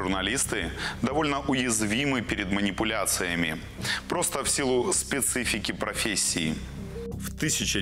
журналисты довольно уязвимы перед манипуляциями, просто в силу специфики профессии. В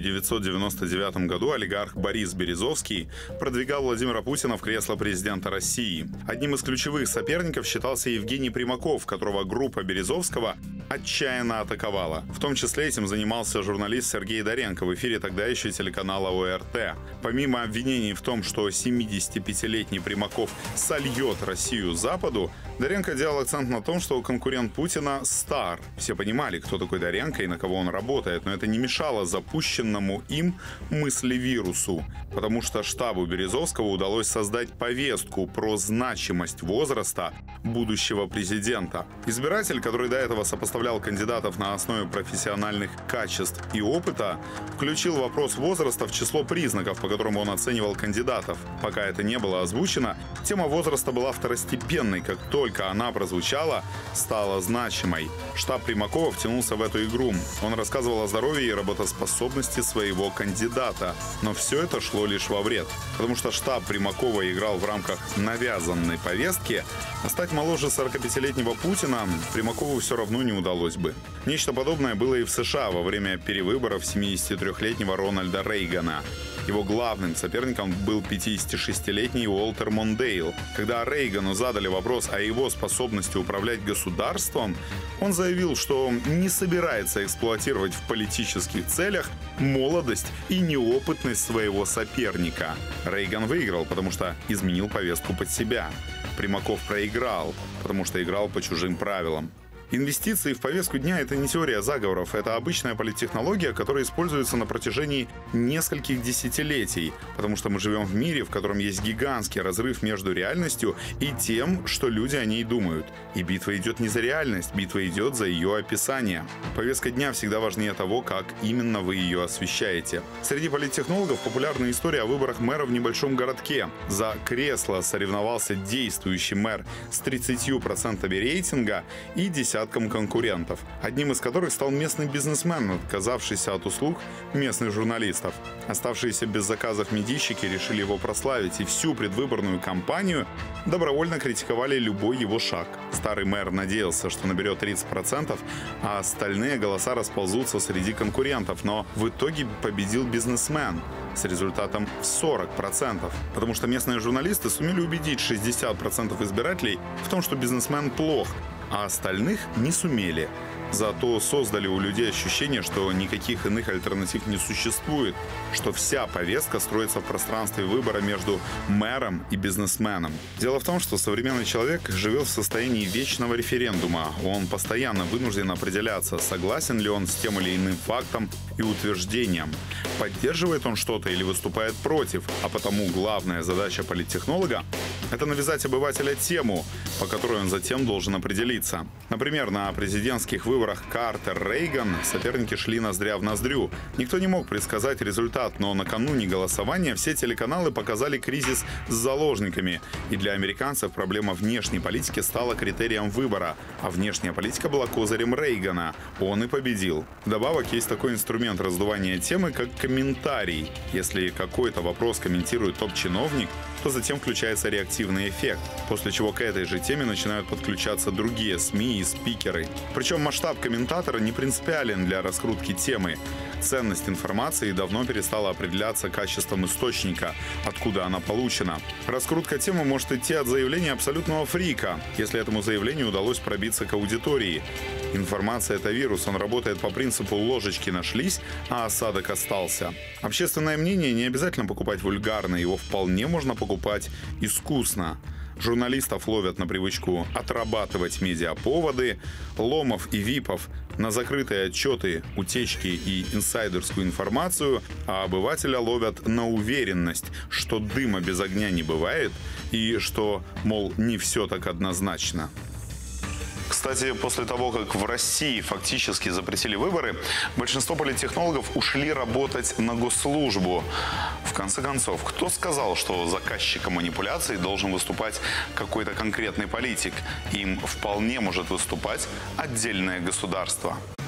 1999 году олигарх Борис Березовский продвигал Владимира Путина в кресло президента России. Одним из ключевых соперников считался Евгений Примаков, которого группа Березовского отчаянно атаковала. В том числе этим занимался журналист Сергей Доренко в эфире тогда еще телеканала ОРТ. Помимо обвинений в том, что 75-летний Примаков сольет Россию Западу, Доренко делал акцент на том, что конкурент Путина стар. Все понимали, кто такой Доренко и на кого он работает, но это не мешало запущенному им мыслевирусу, потому что штабу Березовского удалось создать повестку про значимость возраста будущего президента. Избиратель, который до этого сопоставлял кандидатов на основе профессиональных качеств и опыта, включил вопрос возраста в число признаков, по которым он оценивал кандидатов. Пока это не было озвучено, тема возраста была второстепенной. Как только она прозвучала, стала значимой. Штаб Примакова втянулся в эту игру. Он рассказывал о здоровье и работоспособности своего кандидата. Но все это шло лишь во вред. Потому что штаб Примакова играл в рамках навязанной повестки, а стать моложе 45-летнего Путина Примакову все равно не удалось бы. Нечто подобное было и в США во время перевыборов 73-летнего Рональда Рейгана. Его главным соперником был 56-летний Уолтер Мондейл. Когда Рейгану задали вопрос о его способности управлять государством, он заявил, что не собирается эксплуатировать в политических целях молодость и неопытность своего соперника. Рейган выиграл, потому что изменил повестку под себя. Примаков проиграл, потому что играл по чужим правилам. Инвестиции в повестку дня – это не теория заговоров, это обычная политтехнология, которая используется на протяжении нескольких десятилетий, потому что мы живем в мире, в котором есть гигантский разрыв между реальностью и тем, что люди о ней думают. И битва идет не за реальность, битва идет за ее описание. Повестка дня всегда важнее того, как именно вы ее освещаете. Среди политтехнологов популярна история о выборах мэра в небольшом городке. За кресло соревновался действующий мэр с 30% рейтинга и десятком конкурентов, одним из которых стал местный бизнесмен, отказавшийся от услуг местных журналистов. Оставшиеся без заказов медийщики решили его прославить, и всю предвыборную кампанию добровольно критиковали любой его шаг. Старый мэр надеялся, что наберет 30%, а остальные голоса расползутся среди конкурентов, но в итоге победил бизнесмен с результатом в 40%, потому что местные журналисты сумели убедить 60% избирателей в том, что бизнесмен плох, а остальных не сумели. Зато создали у людей ощущение, что никаких иных альтернатив не существует, что вся повестка строится в пространстве выбора между мэром и бизнесменом. Дело в том, что современный человек живет в состоянии вечного референдума. Он постоянно вынужден определяться, согласен ли он с тем или иным фактом и утверждением. Поддерживает он что-то или выступает против, а потому главная задача политтехнолога – это навязать обывателя тему, по которой он затем должен определиться. Например, на президентских выборах Картер-Рейган соперники шли ноздря в ноздрю. Никто не мог предсказать результат, но накануне голосования все телеканалы показали кризис с заложниками. И для американцев проблема внешней политики стала критерием выбора, а внешняя политика была козырем Рейгана. Он и победил. Вдобавок есть такой инструмент раздувания темы, как комментарий. Если какой-то вопрос комментирует топ-чиновник, то затем включается реактивный эффект, после чего к этой же теме начинают подключаться другие СМИ и спикеры. Причем масштаб комментатора не принципиален для раскрутки темы. Ценность информации давно перестала определяться качеством источника, откуда она получена. Раскрутка темы может идти от заявления абсолютного фрика, если этому заявлению удалось пробиться к аудитории. Информация – это вирус, он работает по принципу «ложечки нашлись, а осадок остался». Общественное мнение не обязательно покупать вульгарно, его вполне можно покупать искусно. Журналистов ловят на привычку отрабатывать медиаповоды, ломов и випов на закрытые отчеты, утечки и инсайдерскую информацию, а обывателя ловят на уверенность, что дыма без огня не бывает и что, мол, не все так однозначно. Кстати, после того, как в России фактически запретили выборы, большинство политтехнологов ушли работать на госслужбу. В конце концов, кто сказал, что заказчиком манипуляций должен выступать какой-то конкретный политик? Им вполне может выступать отдельное государство.